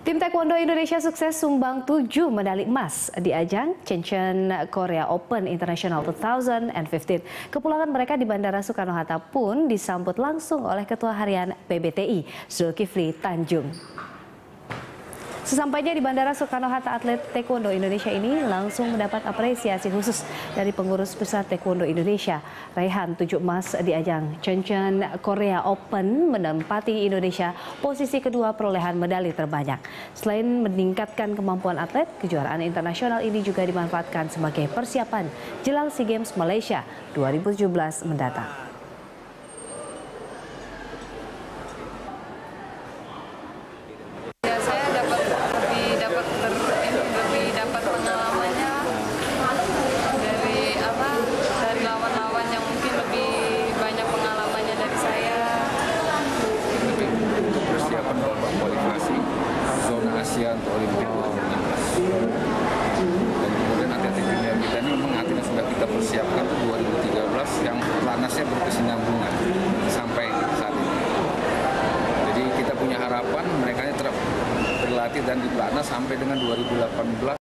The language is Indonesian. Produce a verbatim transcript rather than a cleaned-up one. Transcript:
Tim Taekwondo Indonesia sukses sumbang tujuh medali emas di ajang Changchun Korea Open International dua ribu lima belas. Kepulangan mereka di Bandara Soekarno-Hatta pun disambut langsung oleh Ketua Harian P B T I, Zulkifli Tanjung. Sesampainya di Bandara Soekarno-Hatta, atlet Taekwondo Indonesia ini langsung mendapat apresiasi khusus dari pengurus besar Taekwondo Indonesia. Raihan tujuh emas di ajang Changchun Korea Open menempati Indonesia posisi kedua perolehan medali terbanyak. Selain meningkatkan kemampuan atlet, kejuaraan internasional ini juga dimanfaatkan sebagai persiapan jelang SEA Games Malaysia dua ribu tujuh belas mendatang. Kualifikasi zona Asia untuk Olimpik dua ribu enam belas. Dan kemudian atlet junior kita ini memang atlet yang sudah kita persiapkan untuk dua ribu tiga belas yang pelatnasnya berkesinambungan sampai saat ini. Jadi kita punya harapan mereka tetap berlatih dan di pelatnas sampai dengan dua ribu delapan belas.